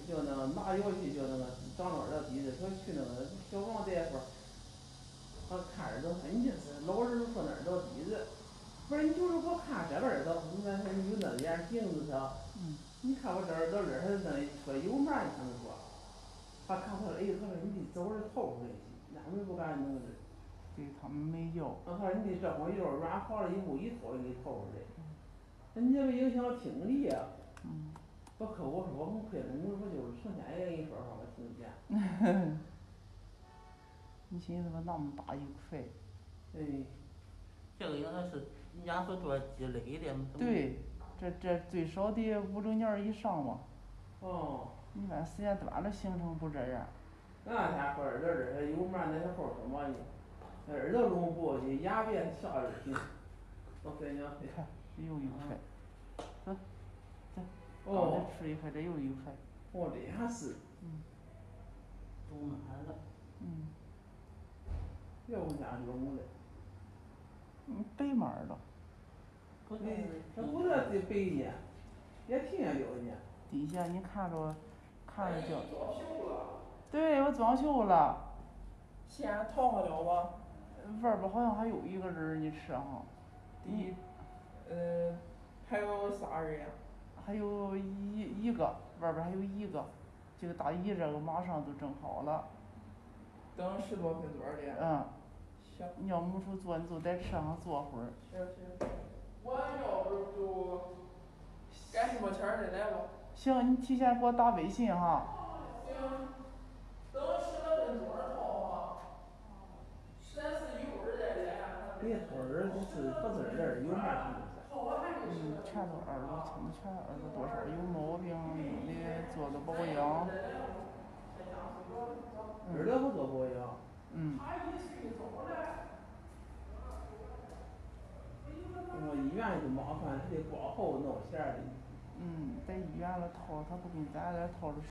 就那个拿药去就那个长那耳朵鼻子，说去那个小王大夫，他看耳朵，你这是老人说那耳朵鼻子，不是你就是给我看这个耳朵，你看你有那眼镜子是吧？你看我这耳朵这还是那说有毛你看没说？他看他说，哎，他说你得早点掏出来去，俺们不敢弄的。 对他们没药。 他说你得这会药软化了以后一掏就给掏出来。那你这个影响听力呀。我可我说我们可以，我就是成天也跟你说话，我听不见。 你寻思吧，那么大一块。 对。 这个应该是牙齿多积累的。 对，这最少得5、6年以上吧。 哦。 一般时间短了形成不这样。 那天说耳朵这还有毛那时候说嘛呢？那耳朵拢不过去，牙别下来行。我跟你讲。 看，又一块。走，走。 哦。 刚才吃一块，这又一块。 哦，这样是。 都满了。 别往家拢了。 白毛了。 它不是最白呢，也听见了呢。 底下你看着，看着叫。 装修了。 对，我装修了。 先淘上了吧。 外边好像还有一个人，你吃哈。 还有仨人呀？ 还有一个，外边还有一个，这个大姨这个马上就整好了。 等10多分钟的。行。 你要没处坐，你就在车上坐会儿。 行行。我要不就赶什么前儿再来吧。 行，你提前给我打微信哈。 行。等10来分钟掏哈。实在是一会儿再来。 别掏耳朵是不是耳朵有毛全都耳朵清不全，耳朵多少有毛病，有的做个保养。 耳朵不做保养。医院就麻烦，他得挂号闹钱的。 在医院了掏，他不跟咱这掏着